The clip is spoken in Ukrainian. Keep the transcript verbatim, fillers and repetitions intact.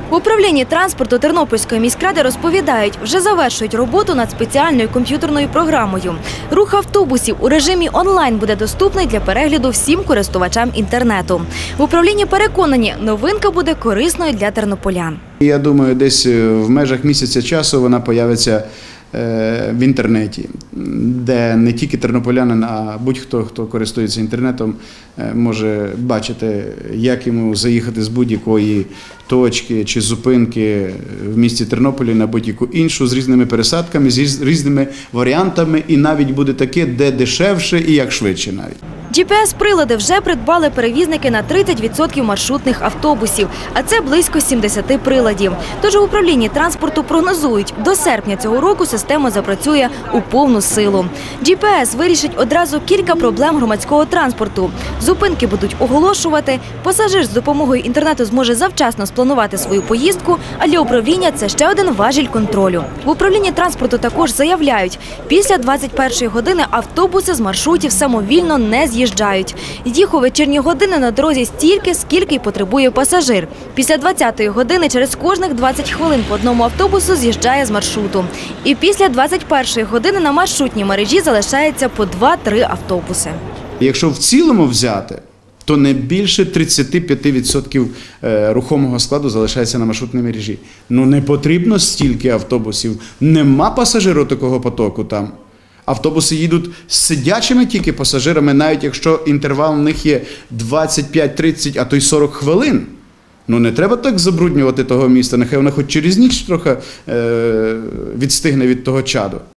В управлінні транспорту Тернопільської міськради розповідають, вже завершують роботу над спеціальною комп'ютерною програмою. Рух автобусів у режимі онлайн буде доступний для перегляду всім користувачам інтернету. В управлінні переконані, новинка буде корисною для тернополян. Я думаю, десь в межах місяця часу вона появиться в інтернеті, де не тільки тернополянин, а будь-хто, хто користується інтернетом, може бачити, як йому заїхати з будь-якої точки чи зупинки в місті Тернополі на будь-яку іншу, з різними пересадками, з різними варіантами, і навіть буде таке, де дешевше і як швидше навіть. джі пі ес-прилади вже придбали перевізники на тридцять відсотків маршрутних автобусів, а це близько сімдесят приладів. Тож в управлінні транспорту прогнозують, до серпня цього року система запрацює у повну силу. джі пі ес вирішить одразу кілька проблем громадського транспорту. Зупинки будуть оголошувати, пасажир з допомогою інтернету зможе завчасно спланувати свою поїздку, а для управління це ще один важіль контролю. В управлінні транспорту також заявляють, після двадцять першої години автобуси з маршрутів самовільно не з'їжджають. Їжджають. Їх у вечірні години на дорозі стільки, скільки й потребує пасажир. Після двадцятої години через кожних двадцять хвилин по одному автобусу з'їжджає з маршруту. І після двадцять першої години на маршрутній мережі залишається по два-три автобуси. Якщо в цілому взяти, то не більше тридцять п'ять відсотків рухомого складу залишається на маршрутній мережі. Ну не потрібно стільки автобусів, нема пасажиру такого потоку там. Автобуси їдуть з сидячими тільки пасажирами, навіть якщо інтервал в них є двадцять п'ять тридцять, а то й сорок хвилин. Ну не треба так забруднювати того міста, нехай вона хоч через ніч трохи е- відстигне від того чаду.